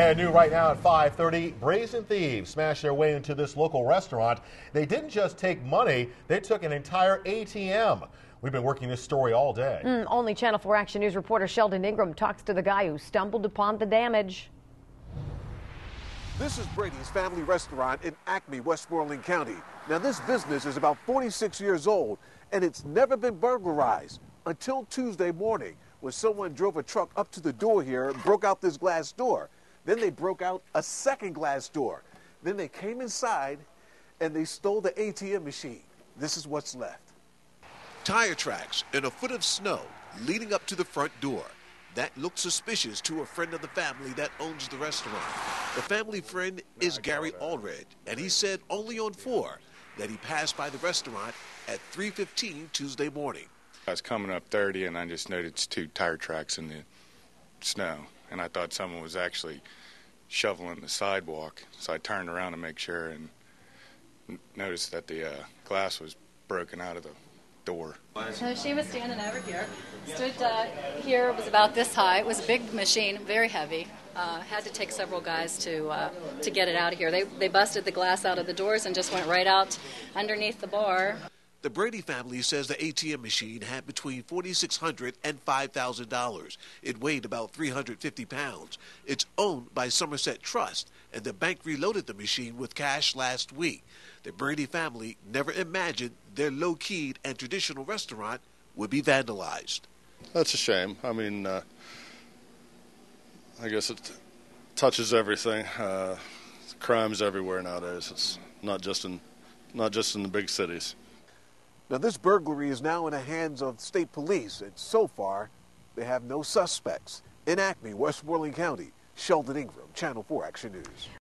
And new right now at 5:30, brazen thieves smashed their way into this local restaurant. They didn't just take money, they took an entire ATM. We've been working this story all day. Only Channel 4 Action News reporter Sheldon Ingram talks to the guy who stumbled upon the damage. This is Brady's Family Restaurant in Acme, Westmoreland County. Now, this business is about 46 years old, and it's never been burglarized until Tuesday morning when someone drove a truck up to the door here and broke out this glass door. Then they broke out a second glass door. Then they came inside and they stole the ATM machine. This is what's left. Tire tracks and a foot of snow leading up to the front door. That looked suspicious to a friend of the family that owns the restaurant. The family friend is Gary Allred, and he said only on 4 that he passed by the restaurant at 3:15 Tuesday morning. I was coming up 30 and I just noticed 2 tire tracks in the snow, and I thought someone was actually shoveling the sidewalk, so I turned around to make sure and noticed that the glass was broken out of the door. So she was standing over here, stood here, was about this high. It was a big machine, very heavy. Had to take several guys to get it out of here. They busted the glass out of the doors and just went right out underneath the bar. The Brady family says the ATM machine had between $4,600 and $5,000. It weighed about 350 pounds. It's owned by Somerset Trust, and the bank reloaded the machine with cash last week. The Brady family never imagined their low-keyed and traditional restaurant would be vandalized. That's a shame. I mean, I guess it touches everything. Crime's everywhere nowadays. It's not just in the big cities. Now, this burglary is now in the hands of state police, and so far, they have no suspects. In Acme, Westmoreland County, Sheldon Ingram, Channel 4 Action News.